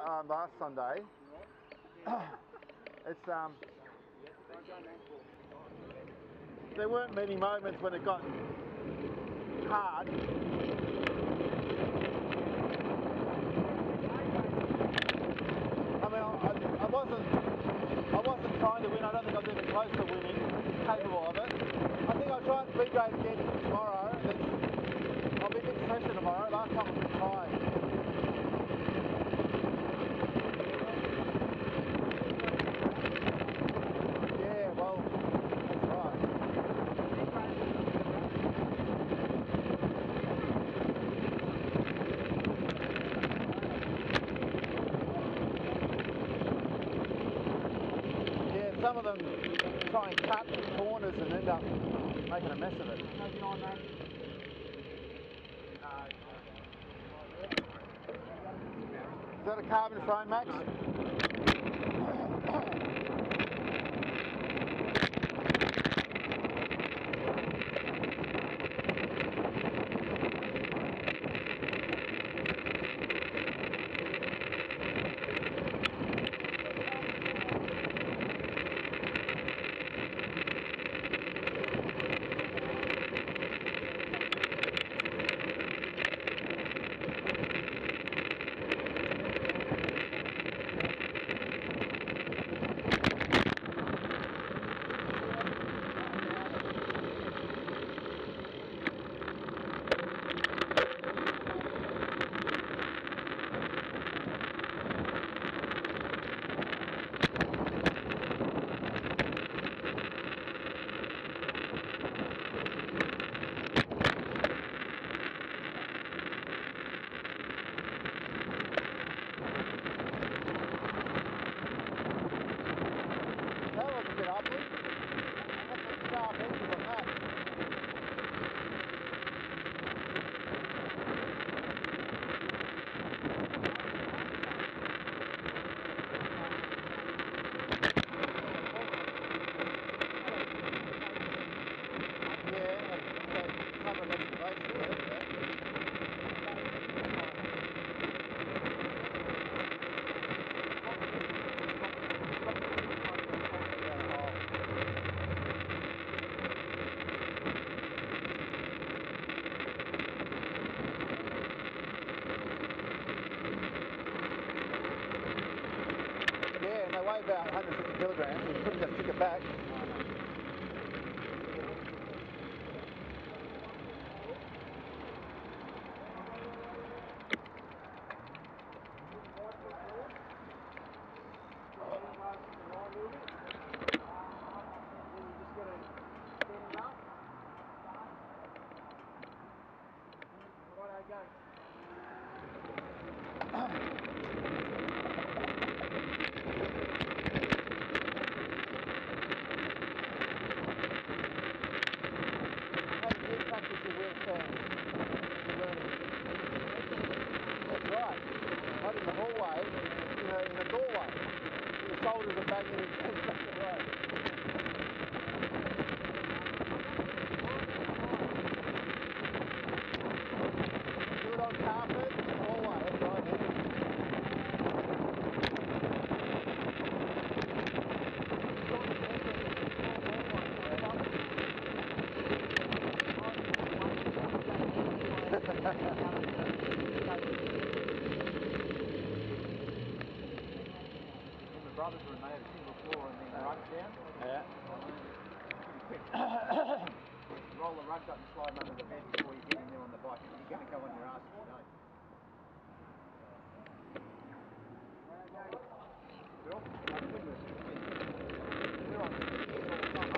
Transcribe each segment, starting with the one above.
last Sunday. It's there weren't many moments when it got hard. I mean, I wasn't trying to win. I don't think I was even close to winning, capable of it. I think I'll try and B-grade again tomorrow. I'll be a bit fresher tomorrow. Last time I was a bit tired. Yeah, well, that's right. Yeah, some of them try and cut corners and end up making a mess of it. Is that a carbon frame, Max? They weigh about 150 kilograms, and you couldn't just kick it back. Not in the hallway, in the doorway. Your shoulders are banging against the road. Do it on carpet in the hallway, that's right. Brothers were made a single floor and then rugs down. Yeah. Pretty quick. Roll the rugs up and slide them under the bed before you get in there on the bike. You're going to go on your ass if you don't. Bill? I'm good with it. We're on 6 years all the time.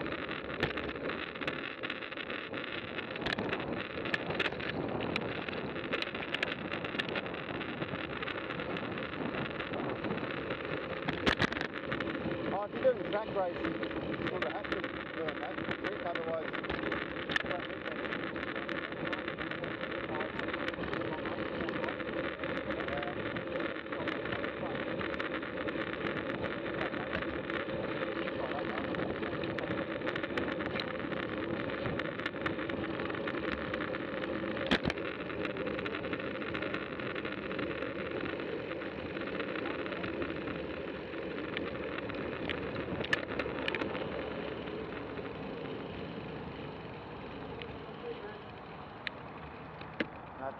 If you're doing track racing, you sort of have to learn that trick, otherwise you don't live there.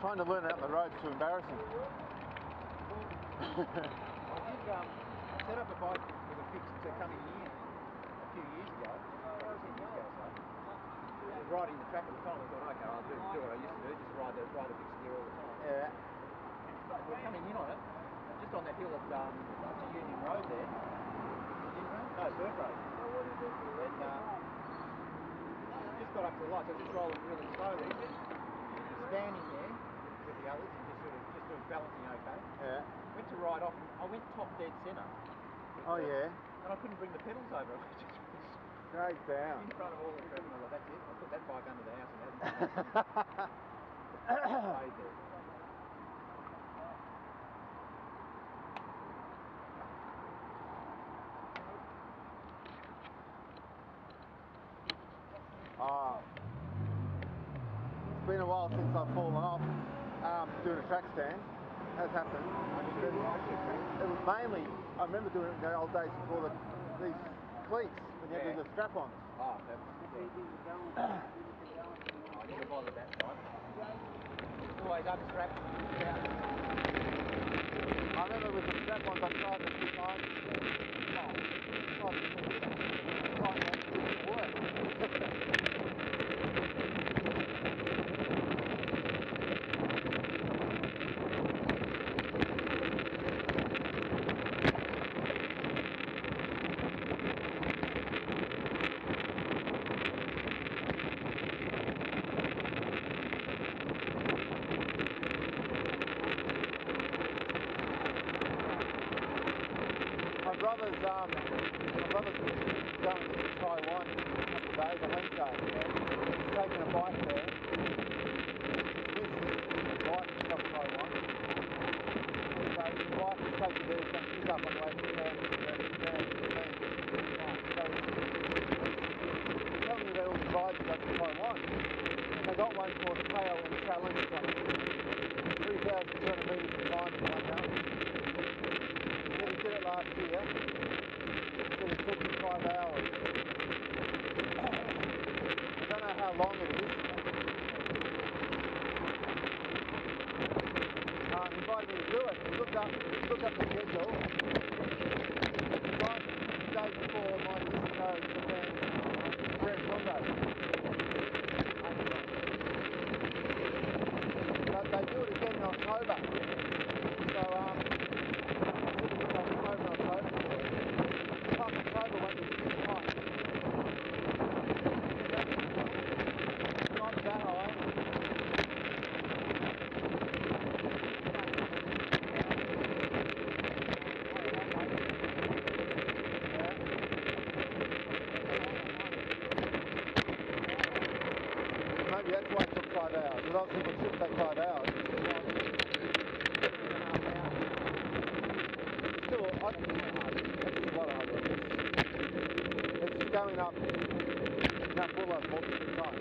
Trying to learn out the road's too embarrassing. I set up a bike with a fix to coming in a few years ago, 10 years ago or so. Riding the track at the time, I thought, okay, I'll do what I used to do, just ride the fixed gear all the time. Yeah. We're coming in on it, just on that hill at Union Road there. Union Road? No, Burke Road. And just got up to the lights, I was just rolling really slowly, standing there with the others and just sort of balancing okay. Yeah. Went to ride off, and I went top dead centre. Oh yeah. And I couldn't bring the pedals over. Straight down. In front of all the traffic, and I thought, that's it. I put that bike under the house and hadn't stayed there. It's been a while since I've fallen off doing a track stand. Has happened. It was mainly, I remember doing it in the old days before these cleats, when you had to do the strap-ons. Oh, that was I never bothered that time. Always unstrapped. I remember with the strap-ons I tried it a few times. It didn't work. My brother's going to Taiwan in a couple of days, on Wednesday. He's taking a bike there. His missus' bike is from Taiwan. So the bike is taken there, he's going to pick up on the way to Japan. So he's telling me about all the rides he does in Taiwan. And they got one called the KOM Challenge on it. 3,200 metres of climb in one mountain. He did it last year. He said it took him 5 hours. I don't know how long it is. He invited me to do it. He looked up the schedule. Right the day before my Mexico Japan Grand Condo. But they do it again in October. So October won't be too hot. Not that high. Maybe that's why it took 5 hours. But obviously it should take 5 hours. Still, it's a lot of hard work. It's going up Mount Buller multiple times.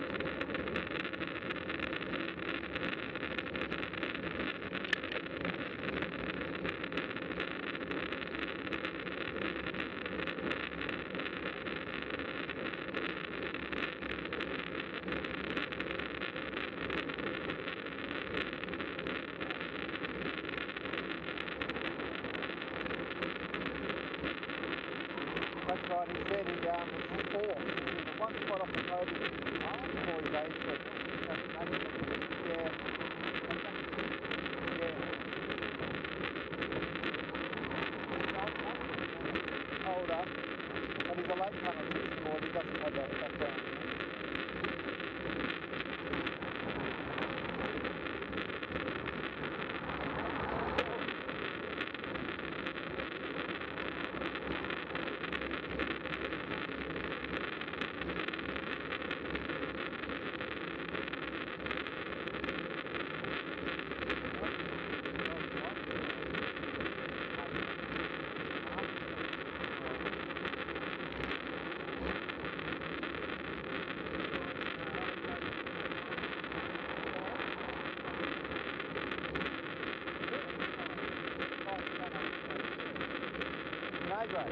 That's right, he said he was fourth. He was one spot off the podium before his age group. Yeah. Older, but he's a late comer to the sport. He doesn't have that background. A grade.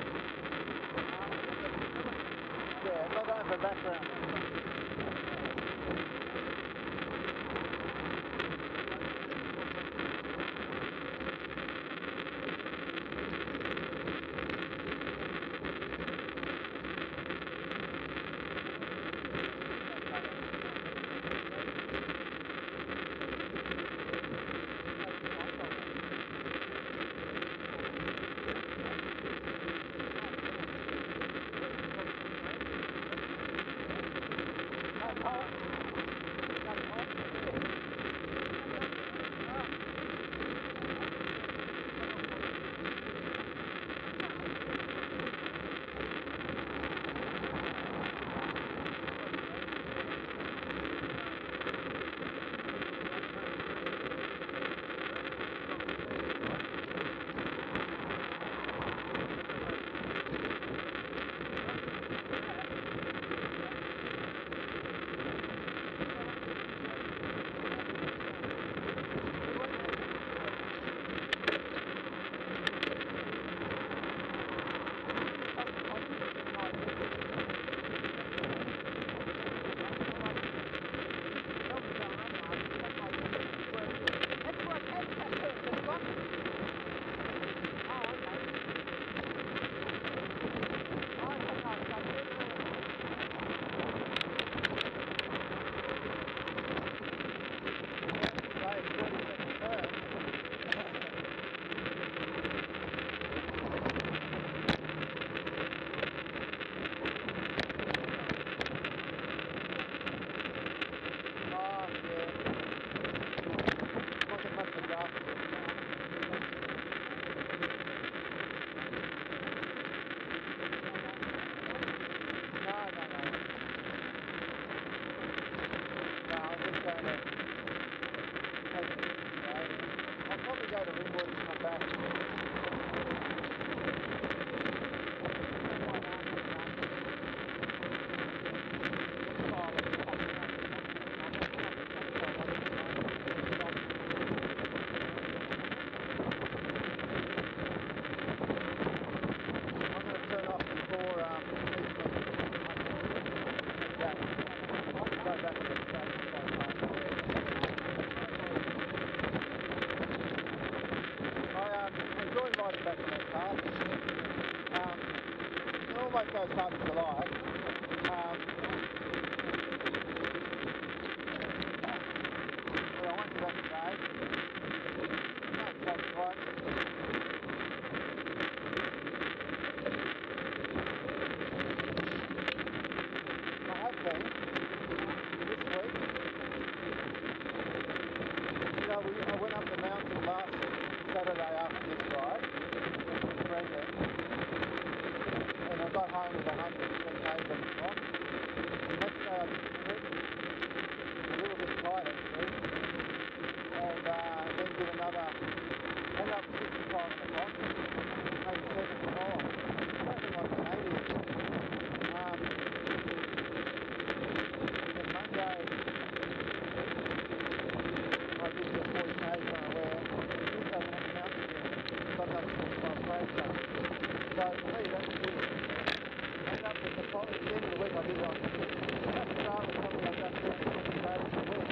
Yeah, they don't have a background. and then take it to Australia. I'll probably go to Ringwood and come back. Riding back on that car. It almost goes fast as you like. But I won't do that today. No traffic lights. I have been this week. You know, I went up the mountain last Saturday after this ride with Brendan, and I got home with 110 k's on the clock. The next day I did the trip, a little bit tight actually, and then did another, ended up with 65 on the clock, maybe 74. I don't think I'm Canadian. Then Monday I did just 40 k's unaware. Tuesday I went up the mountain again, got another 75 k's done. So for me that's good. Ended up with the following, at the end of the week I did it on, Strava told me I've done 37 k's a week.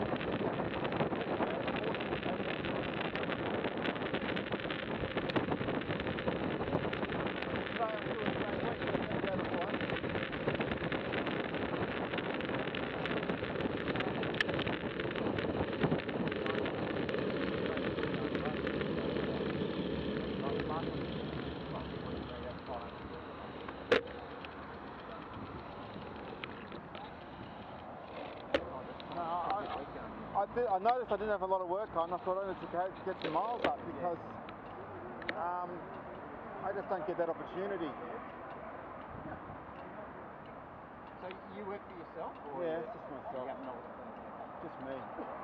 Today I'm doing the same thing, so I'm going to go to one. I noticed I didn't have a lot of work on. I thought I needed to get some miles up because I just don't get that opportunity. So you work for yourself? Or yeah, it's just myself. You have no just me.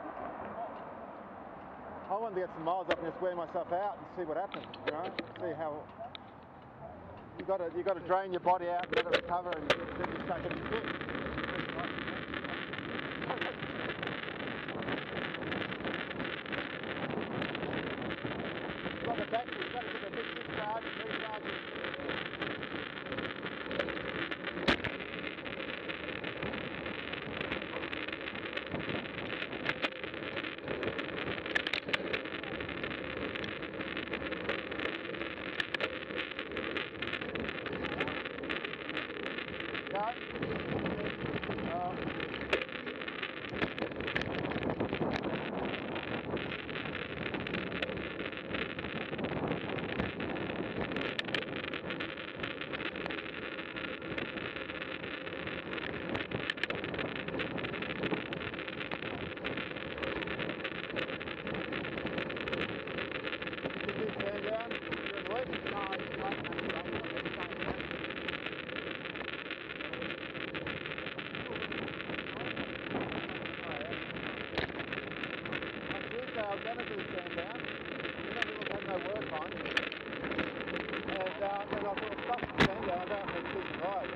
I wanted to get some miles up and just wear myself out and see what happens, you know, see how you got to drain your body out and let it recover, and then you start getting fit. Like a battery, you've got to give it a big discharge and recharge it. I was going to do sand down, then I had no work on, and then I thought, stuff the sand down, I don't have to decent ride.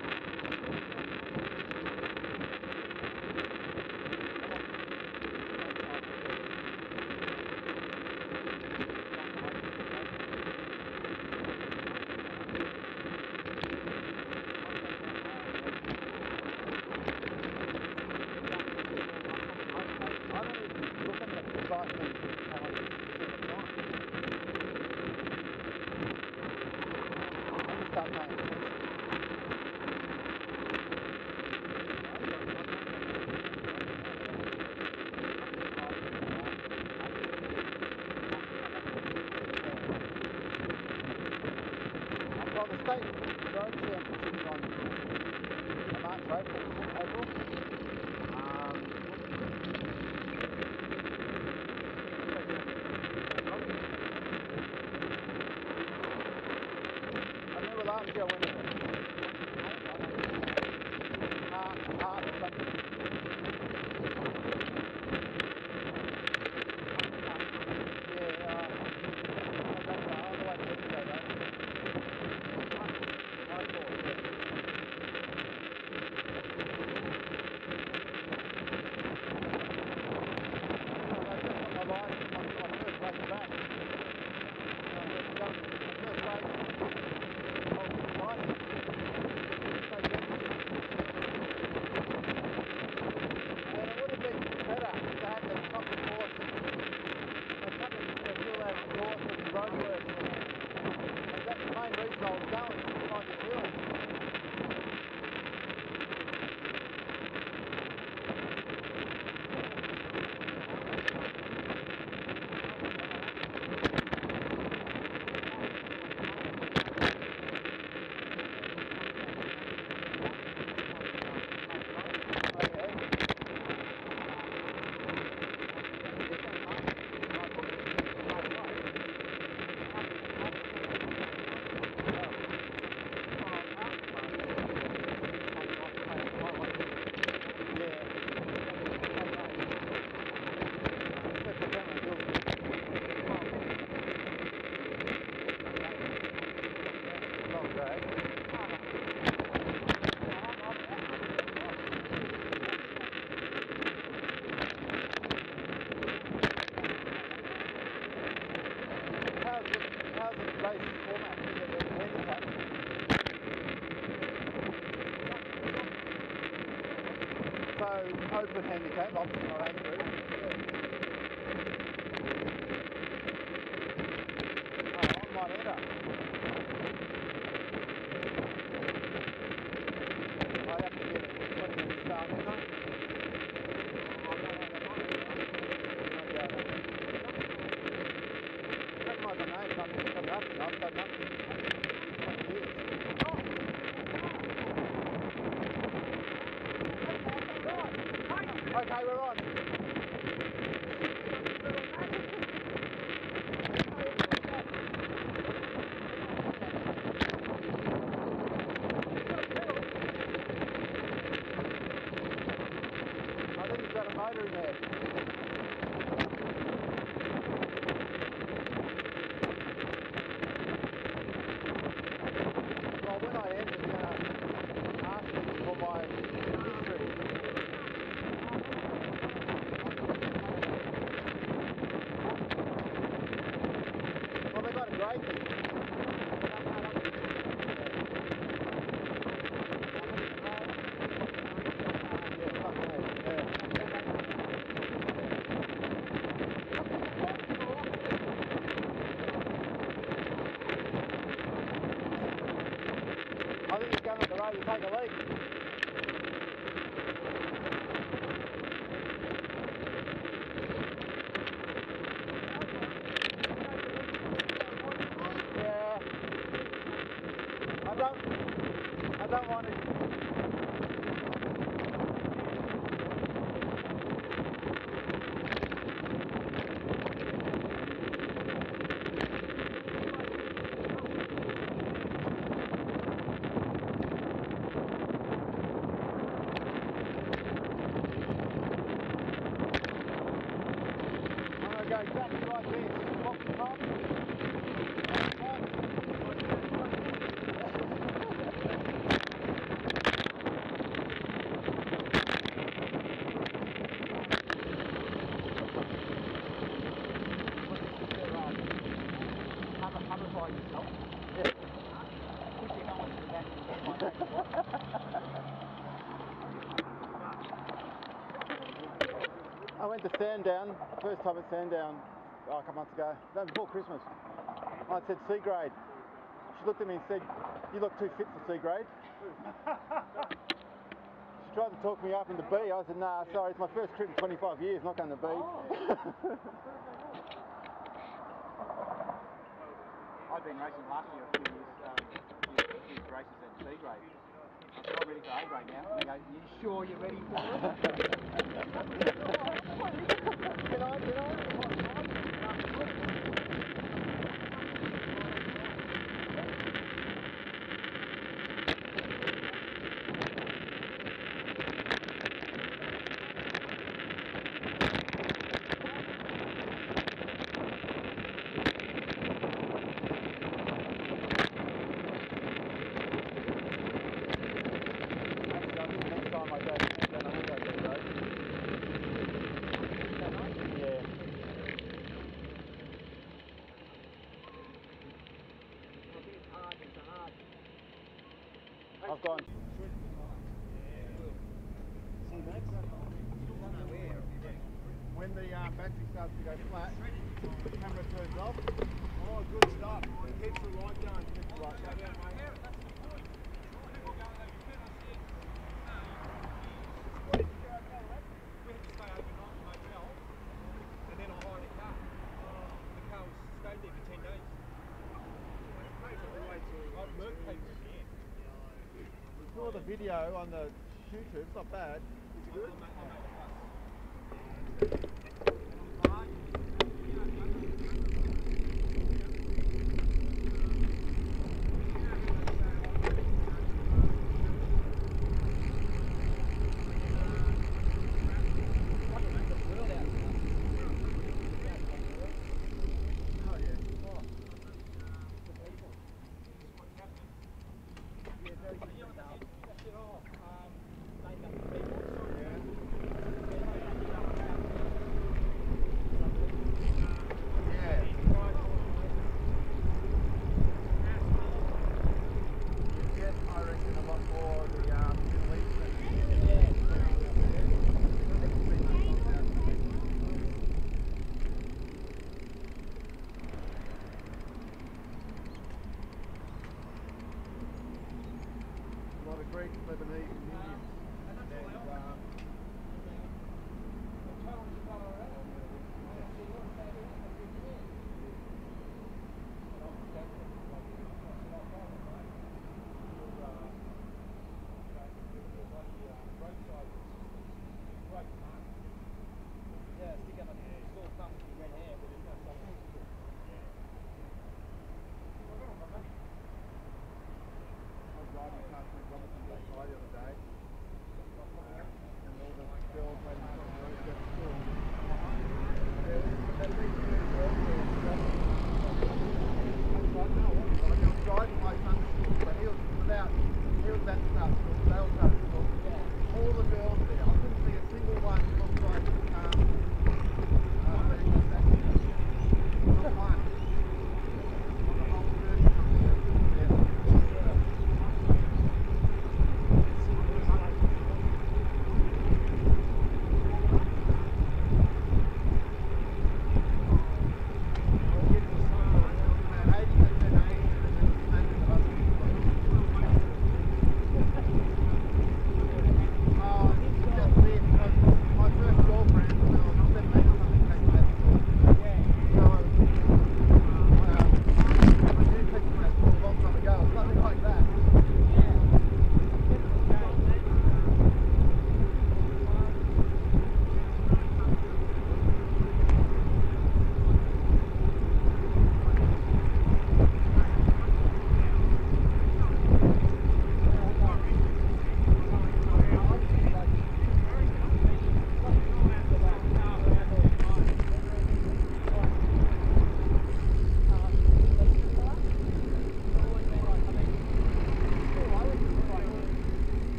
Cycling, how much is the time? I just start paying attention. Well, the state road championships on March, April. Last year I went in heart or something. I was going behind this hill. How's the race format? Is it a handicap? So open handicap, obviously not age group. Oh, I might enter. I have to get a 20-minute start, don't I? Recognise my name, I've got nothing, I've done nothing. 20 years. Okay, we're on. I think he's got a motor in there. Well, when I enter, you're going to ask me for my history. Well, they've got to grade me. I think he's going up the road to take a leak. Yeah. I don't want to. Go exactly like this, pop the top. Hammerify yourself. Yeah. Push your helmet to the back of your head like that. I went to Sandown, first time at Sandown, a couple months ago, no, before Christmas. I said C grade. She looked at me and said, "You look too fit for C grade." She tried to talk me up into B. I said, "Nah, sorry, it's my first trip in 25 years, not going to B." I've been racing last year a few races at C grade. I said, I'm ready for A grade now. And they go, you sure you're ready for it? Can I? Actually, I think next time I go to Sandown, I will go B grade. Yeah. I've gone. See, Max? When the battery starts to go flat, the camera turns off. Oh, good stuff. It keeps the light going. Saw the video on the YouTube, it's not bad. Is it good? Greek, Lebanese, and Indians.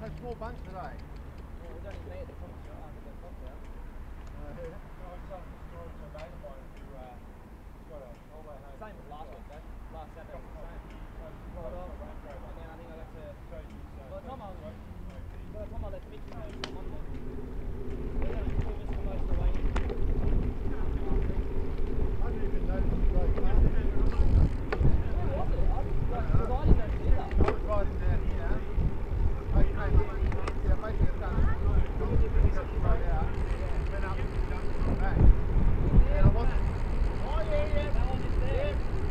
a small bunch today. Well, we don't even need it. The top's out. The top's out. Same as last week, though. Last Saturday was the same. And then I think I got to. By the time I left Mitch on Monday, we were just for most of the way in. I didn't even notice it was like that. Where was it? I didn't notice it either. I was riding down here. I came in, yeah, basically it's done. Straight out. Went up and jumped back. And I wasn't. Oh, yeah, that one is there.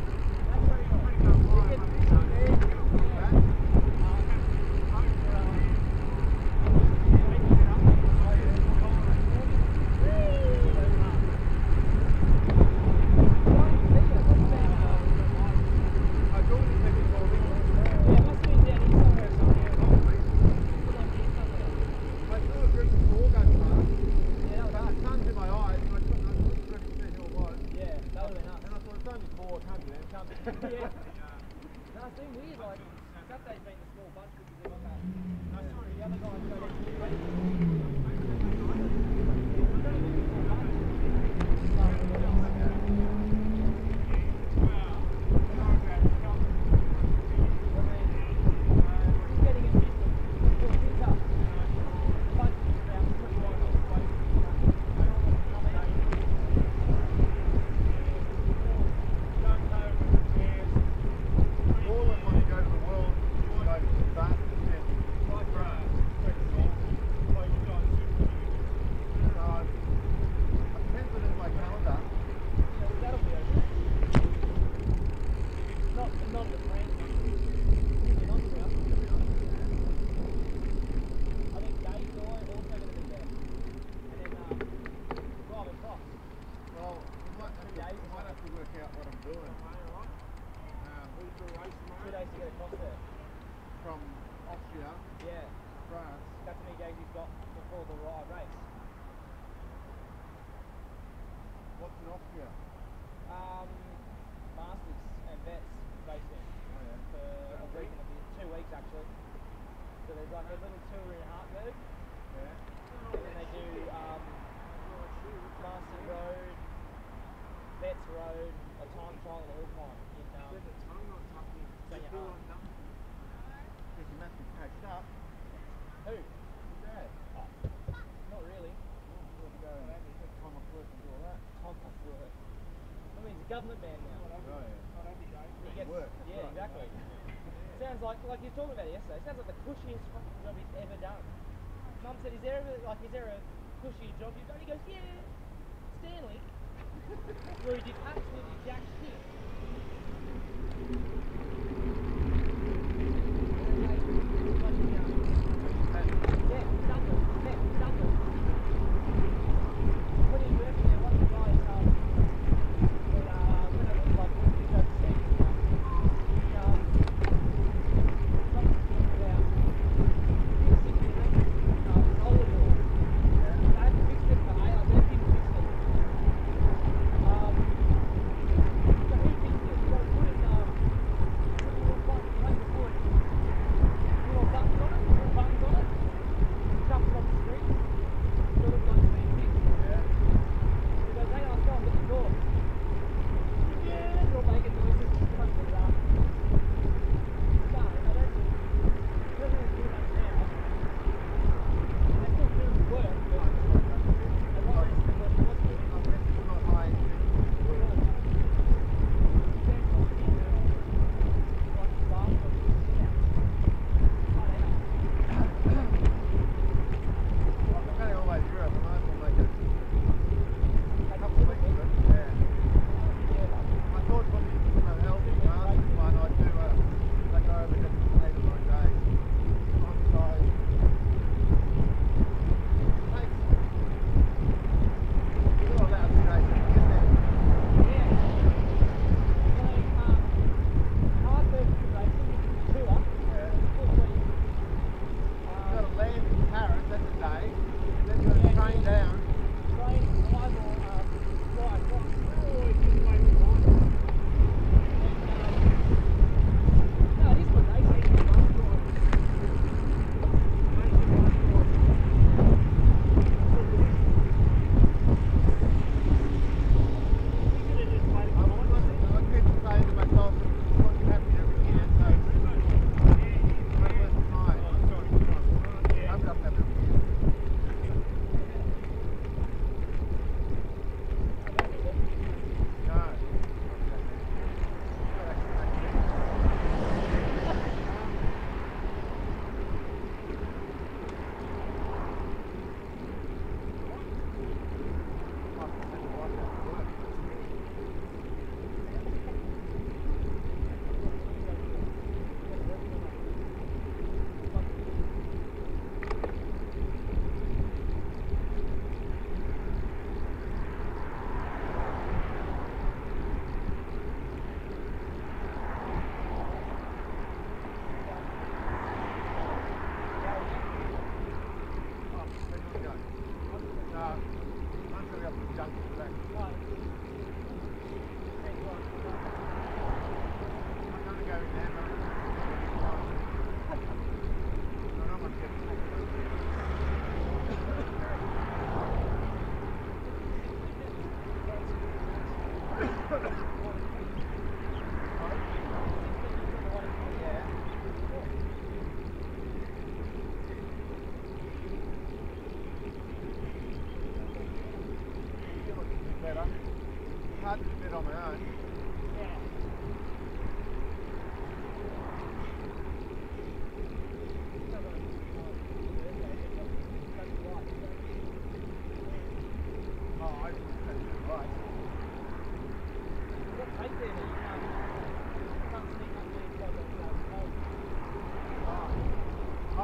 Government man now. Oh, yeah. He gets, yeah, exactly. Sounds like you were talking about it yesterday. Sounds like the cushiest fucking job he's ever done. Mum said, is there a cushier job you've done? He goes, yeah, Stanley. Where he did absolutely jack shit.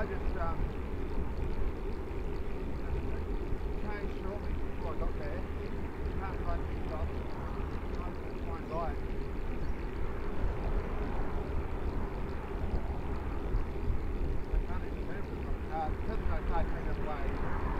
I just changed shortly before I got there. Can't find the stop. I just find right. I can't even move with my car. Because my car came that way.